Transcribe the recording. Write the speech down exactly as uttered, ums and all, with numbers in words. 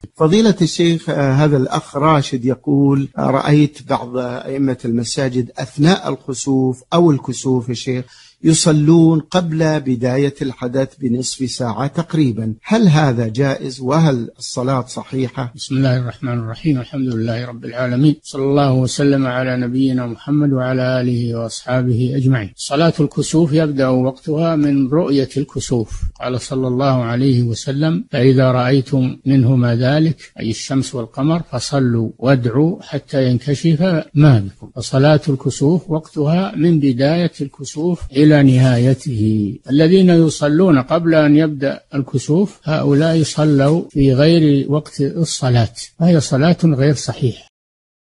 فضيلة الشيخ، هذا الأخ راشد يقول: رأيت بعض أئمة المساجد أثناء الخسوف أو الكسوف الشيخ يصلون قبل بداية الحدث بنصف ساعة تقريبا، هل هذا جائز وهل الصلاة صحيحة؟ بسم الله الرحمن الرحيم، الحمد لله رب العالمين، صلى الله وسلم على نبينا محمد وعلى آله وأصحابه أجمعين. صلاة الكسوف يبدأ وقتها من رؤية الكسوف، قال صلى الله عليه وسلم: فإذا رأيتم منهما ذلك أي الشمس والقمر فصلوا وادعوا حتى ينكشف ما بكم. فصلاة الكسوف وقتها من بداية الكسوف إلى نهايته. الذين يصلون قبل أن يبدأ الكسوف هؤلاء صلوا في غير وقت الصلاة، فهي صلاة غير صحيحة.